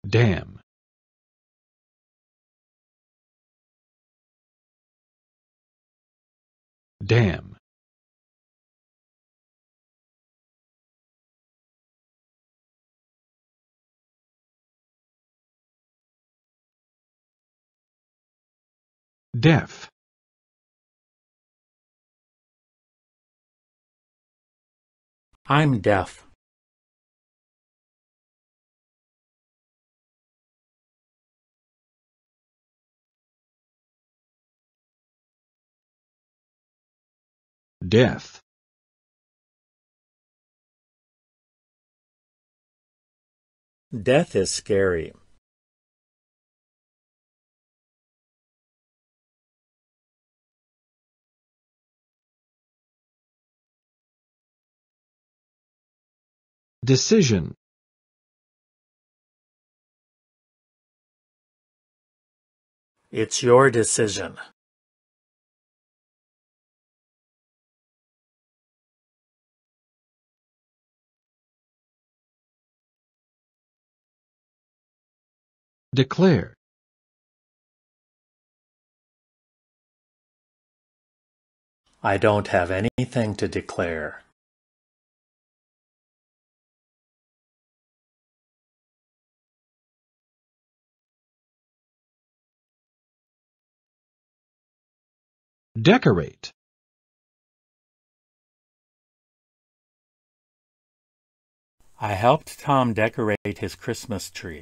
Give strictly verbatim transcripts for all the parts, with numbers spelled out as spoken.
Dam. Dam. Deaf. I'm deaf. Death. Death is scary. Decision. It's your decision. Declare. I don't have anything to declare. Decorate. I helped Tom decorate his Christmas tree.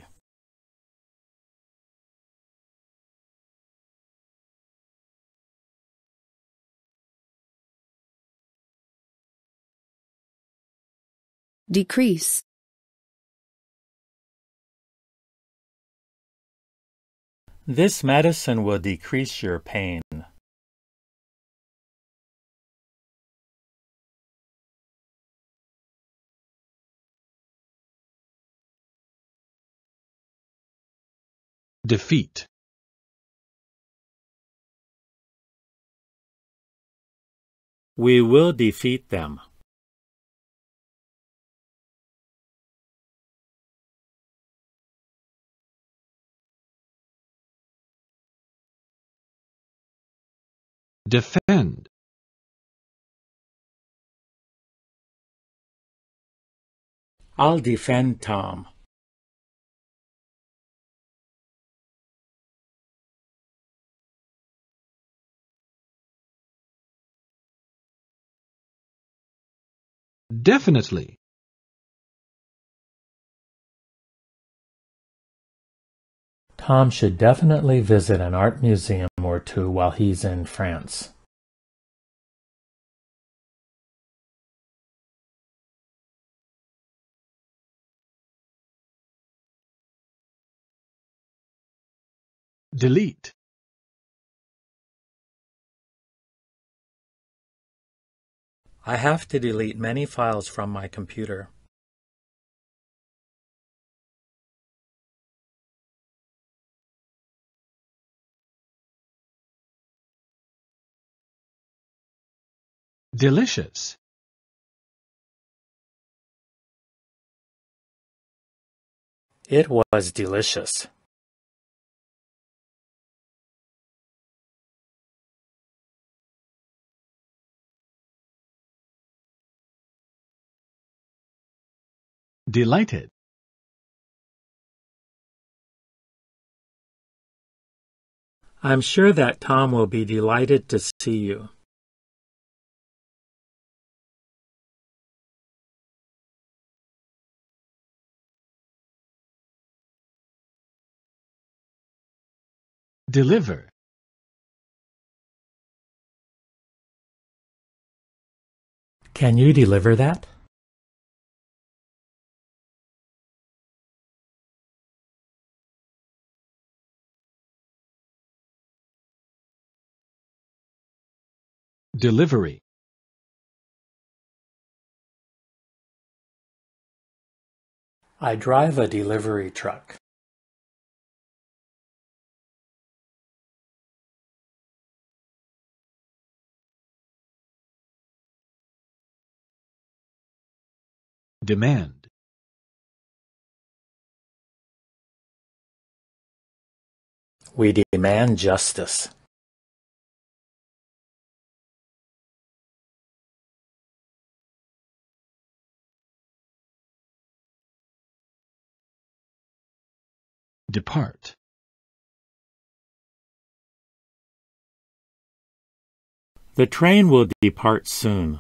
Decrease. This medicine will decrease your pain. Defeat. We will defeat them. Defend. I'll defend Tom. Definitely. Tom should definitely visit an art museum or two while he's in France. Delete. I have to delete many files from my computer. Delicious. It was delicious. Delighted. I'm sure that Tom will be delighted to see you. Deliver. Can you deliver that? Delivery. I drive a delivery truck. Demand. We demand justice. Depart. The train will depart soon.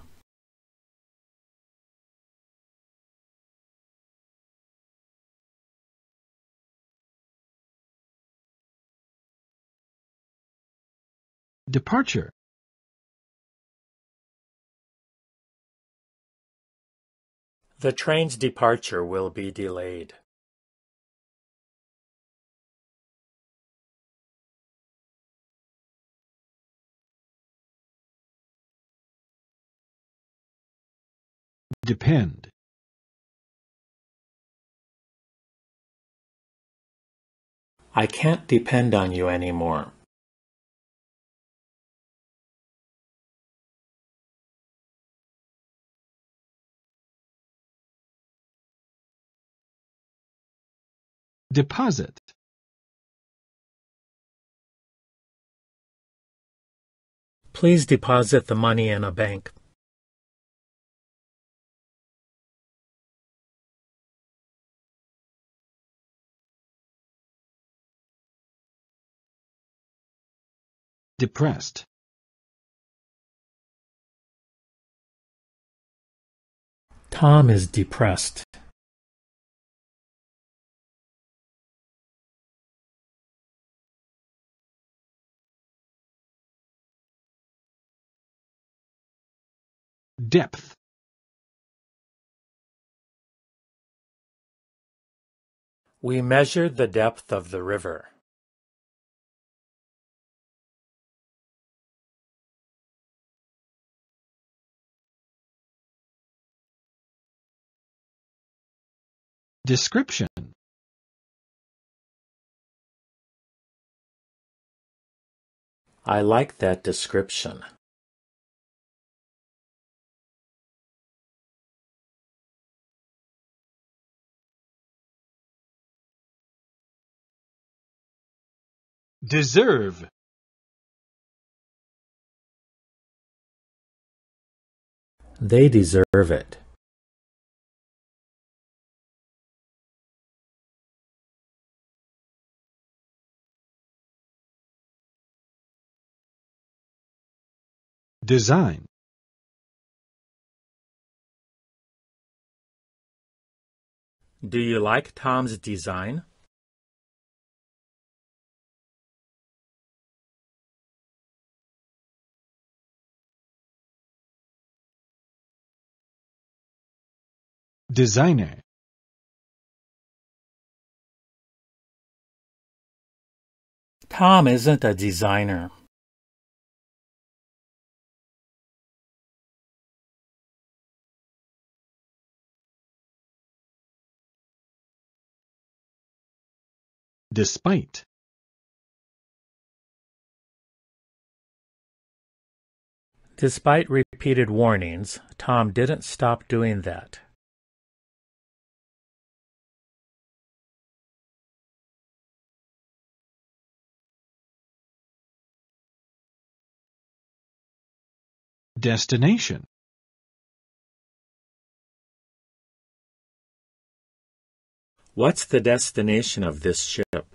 Departure. The train's departure will be delayed. Depend. I can't depend on you anymore. Deposit. Please deposit the money in a bank. Depressed. Tom is depressed. Depth. We measured the depth of the river. Description. I like that description. Deserve. They deserve it. Design. Do you like Tom's design? Designer. Tom isn't a designer. Despite. Despite repeated warnings, Tom didn't stop doing that. Destination. What's the destination of this ship?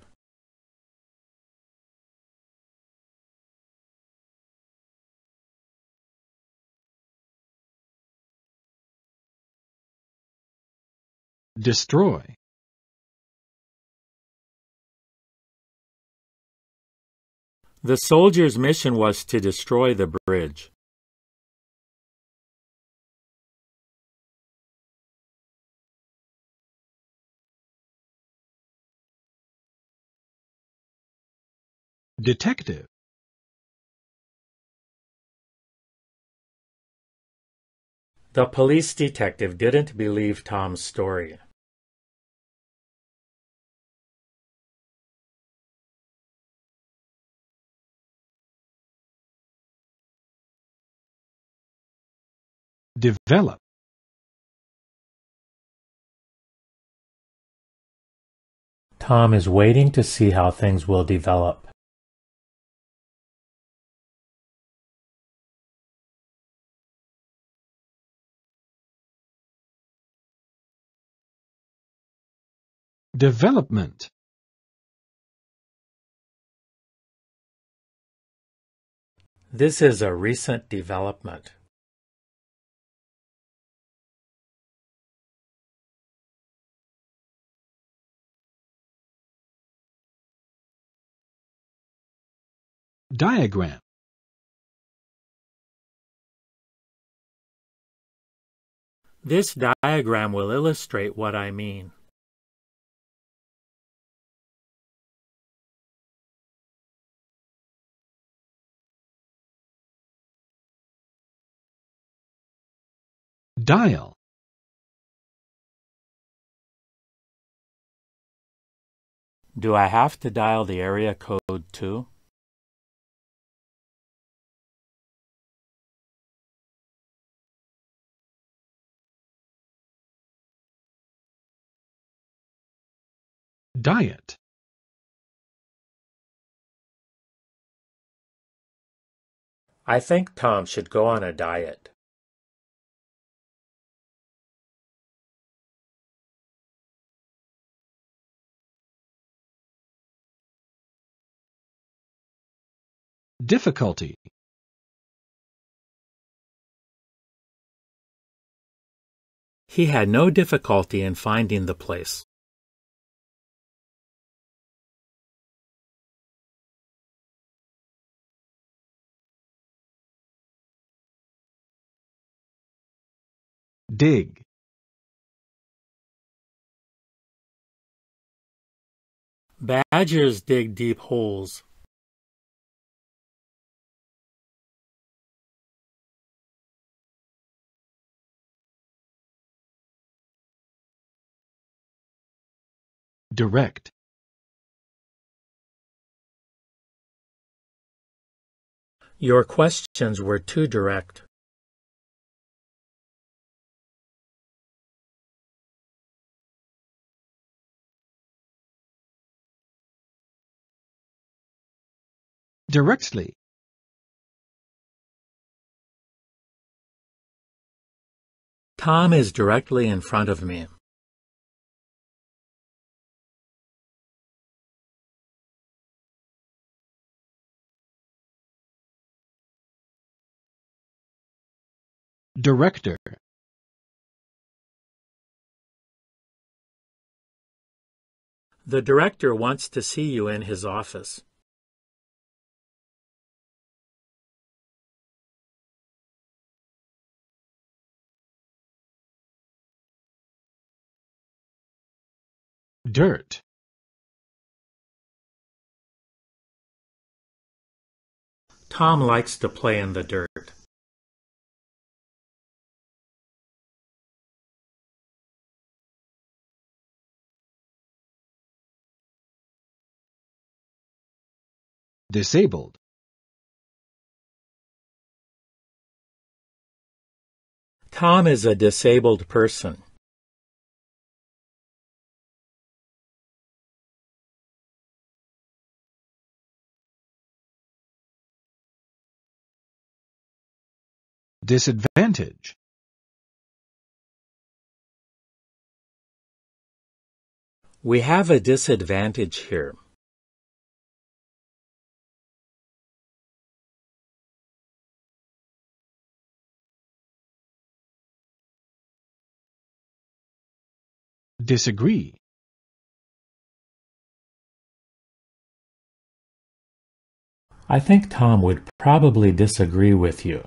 Destroy. The soldiers' mission was to destroy the bridge. Detective. The police detective didn't believe Tom's story. Develop. Tom is waiting to see how things will develop. Development. This is a recent development. Diagram. This diagram will illustrate what I mean. Dial. Do I have to dial the area code too? Diet. I think Tom should go on a diet. Difficulty. He had no difficulty in finding the place. Dig. Badgers dig deep holes. Direct. Your questions were too direct. Directly. Tom is directly in front of me. Director. The director wants to see you in his office. Dirt. Tom likes to play in the dirt. Disabled. Tom is a disabled person. Disadvantage. We have a disadvantage here. Disagree. I think Tom would probably disagree with you.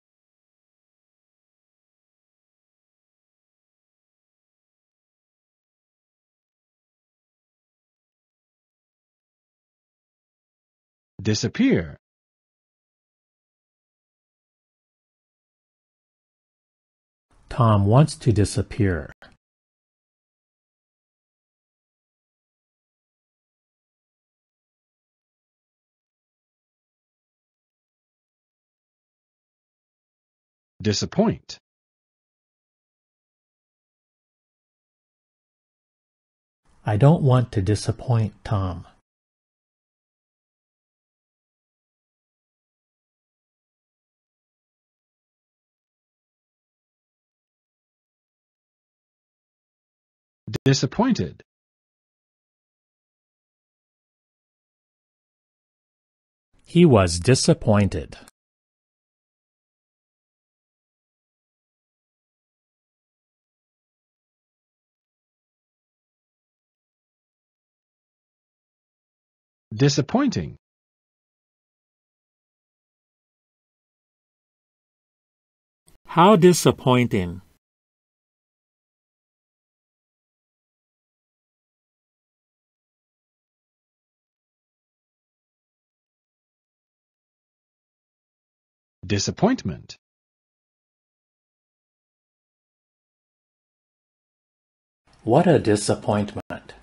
Disappear. Tom wants to disappear. Disappoint. I don't want to disappoint Tom. Disappointed. He was disappointed. Disappointing. How disappointing. Disappointment. What a disappointment.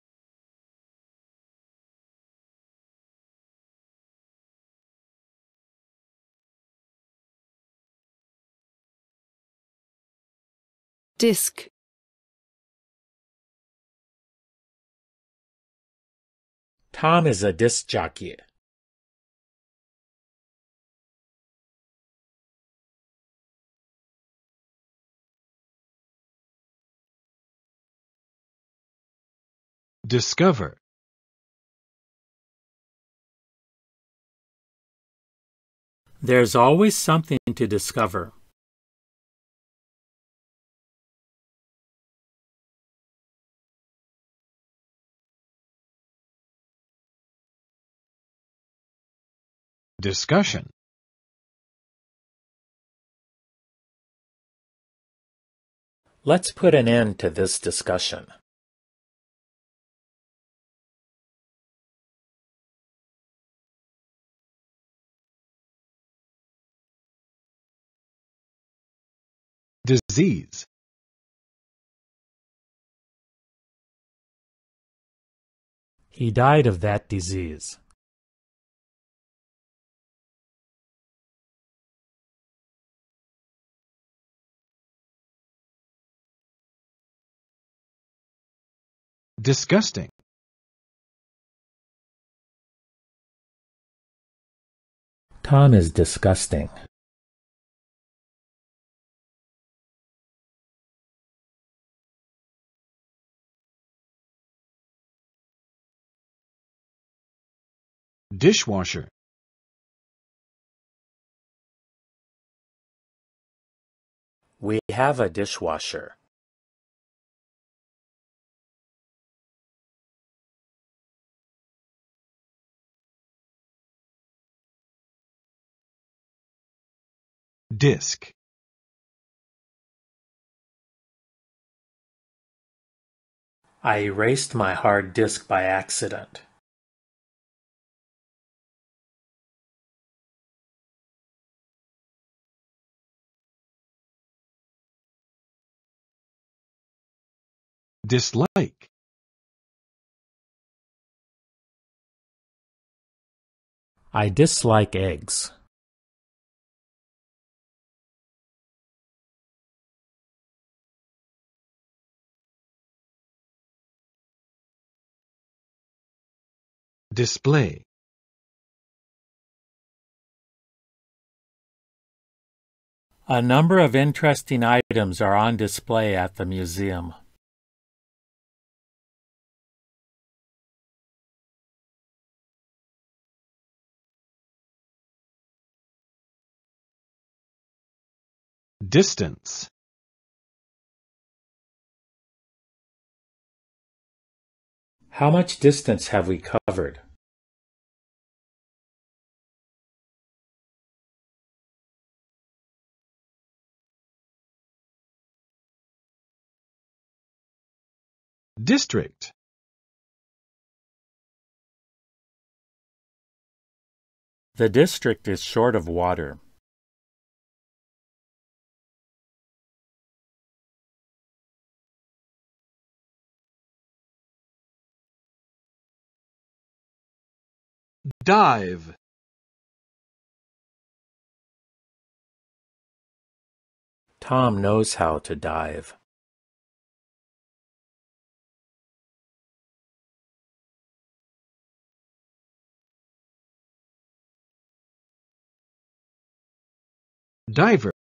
Disc. Tom is a disc jockey. Discover. There's always something to discover. Discussion. Let's put an end to this discussion. Disease. He died of that disease. Disgusting. Tom is disgusting. Dishwasher. We have a dishwasher. Disc. I erased my hard disk by accident. Dislike. I dislike eggs. Display. A number of interesting items are on display at the museum. Distance. How much distance have we covered? District. The district is short of water. Dive. Tom knows how to dive. Diver.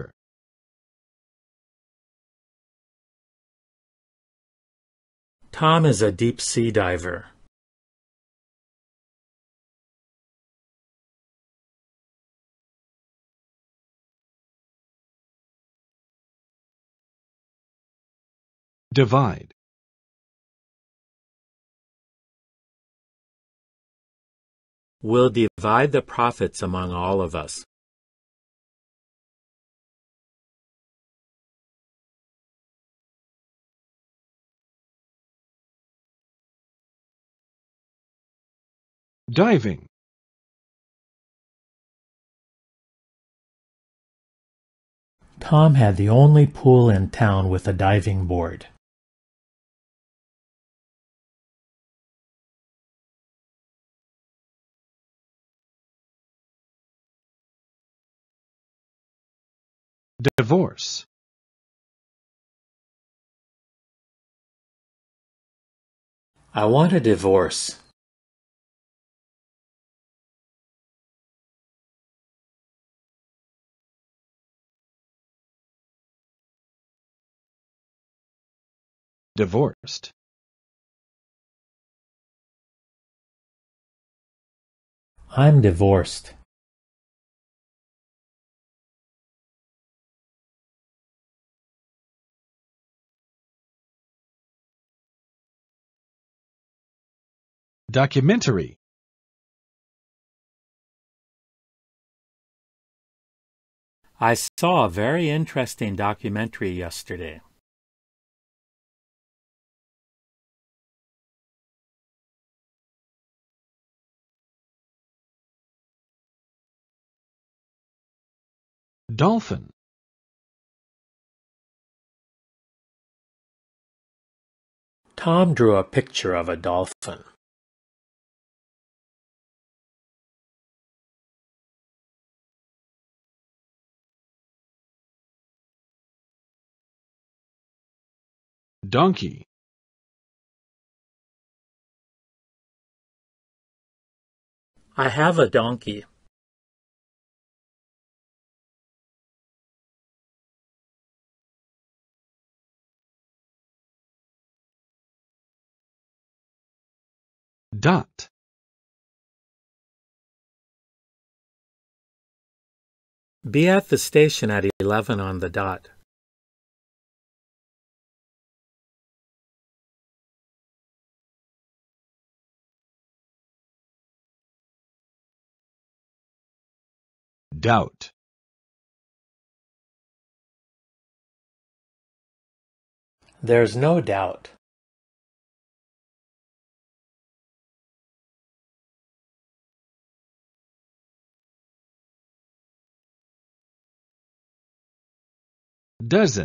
Tom is a deep sea diver. Divide. We'll divide the profits among all of us. Diving. Tom had the only pool in town with a diving board. Divorce. I want a divorce. Divorced. I'm divorced. Documentary. I saw a very interesting documentary yesterday. Dolphin. Tom drew a picture of a dolphin. Donkey. I have a donkey. Dot. Be at the station at eleven on the dot. Doubt. There's no doubt. Dozen.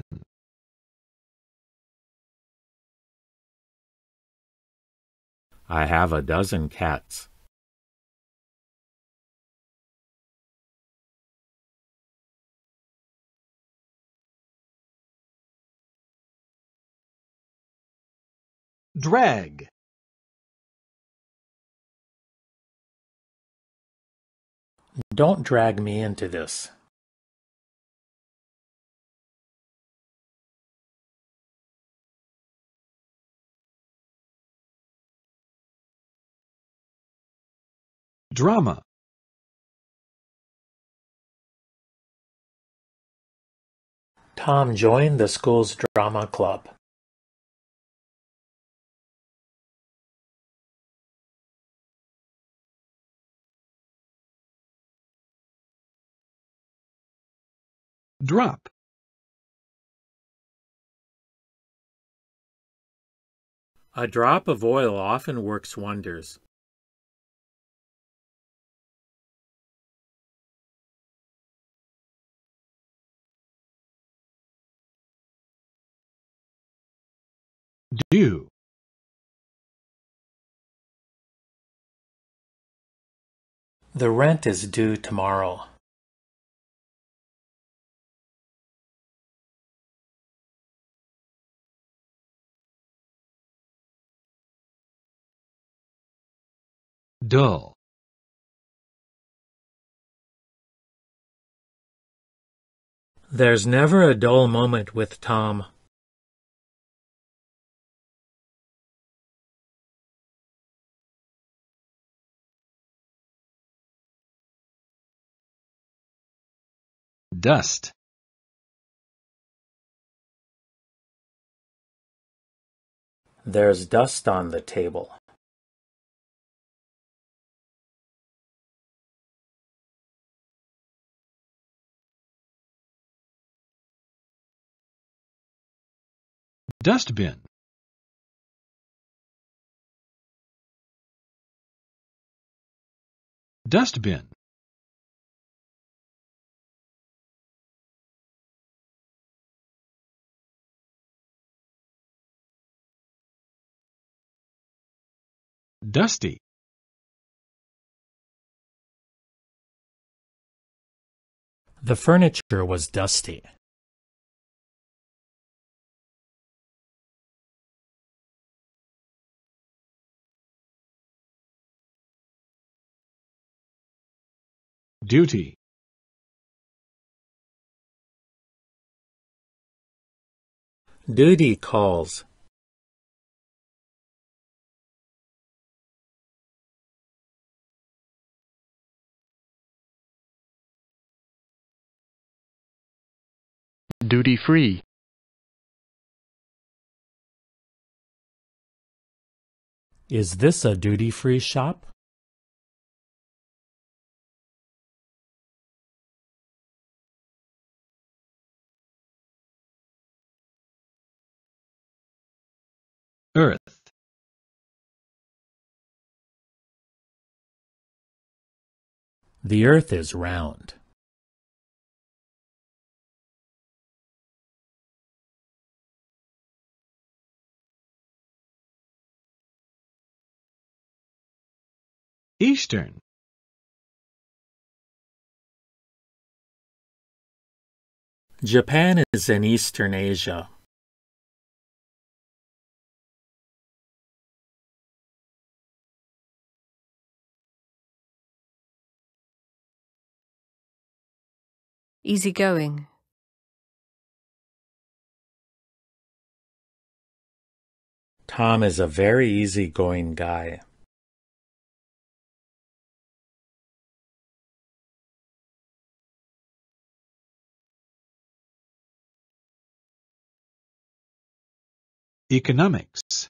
I have a dozen cats. Drag. Don't drag me into this. Drama. Tom joined the school's drama club. Drop. A drop of oil often works wonders. Due. The rent is due tomorrow. Dull. There's never a dull moment with Tom. Dust. There's dust on the table. Dustbin. Dustbin. Dusty. The furniture was dusty. Duty. Duty calls. Duty-free. Is this a duty-free shop? Earth. The earth is round. Eastern. Japan is in Eastern Asia. Easygoing. Tom is a very easygoing guy. Economics.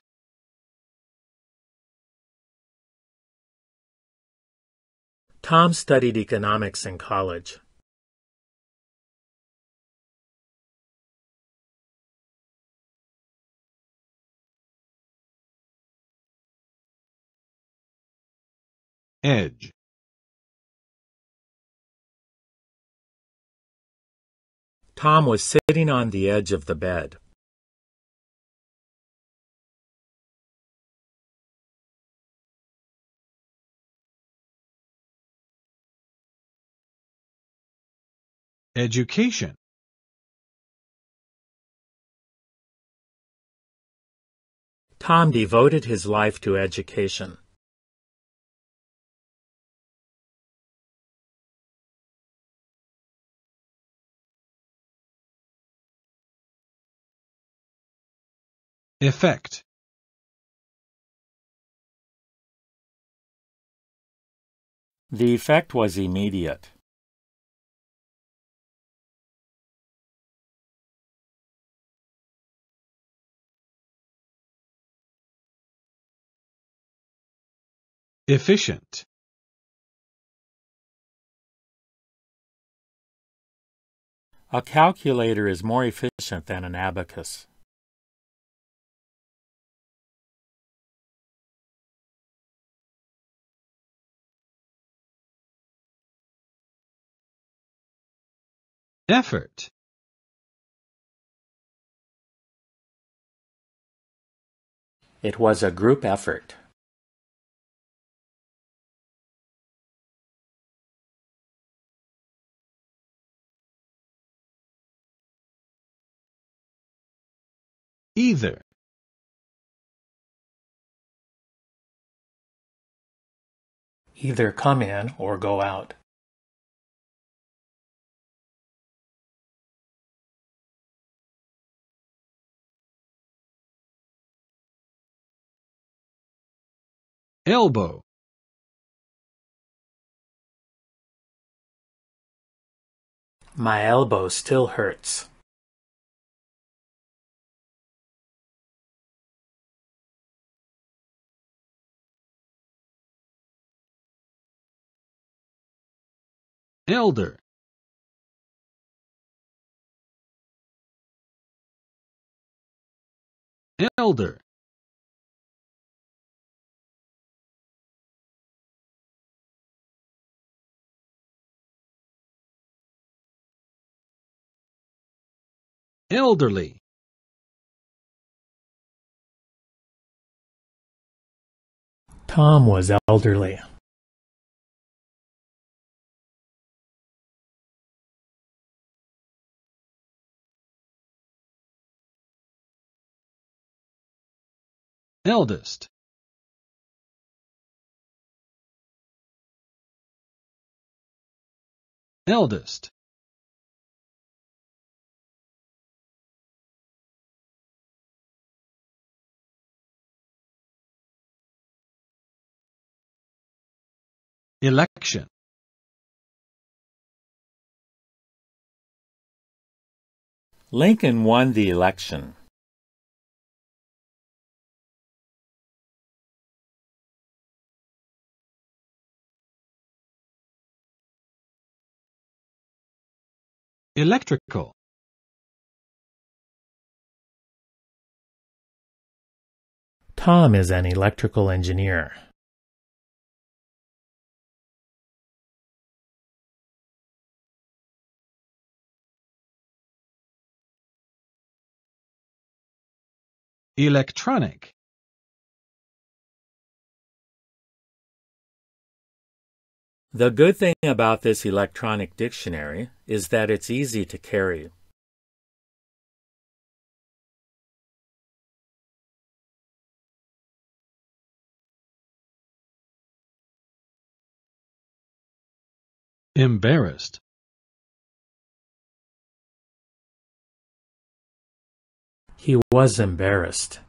Tom studied economics in college. Edge. Tom was sitting on the edge of the bed. Education. Tom devoted his life to education. Effect. The effect was immediate. Efficient. A calculator is more efficient than an abacus. Effort. It was a group effort. Either. Either come in or go out. Elbow. My elbow still hurts. elder, elder, elderly, Tom was elderly. eldest, eldest, election, Lincoln won the election. electrical, Tom is an electrical engineer. electronic, The good thing about this electronic dictionary is that it's easy to carry. embarrassed, He was embarrassed.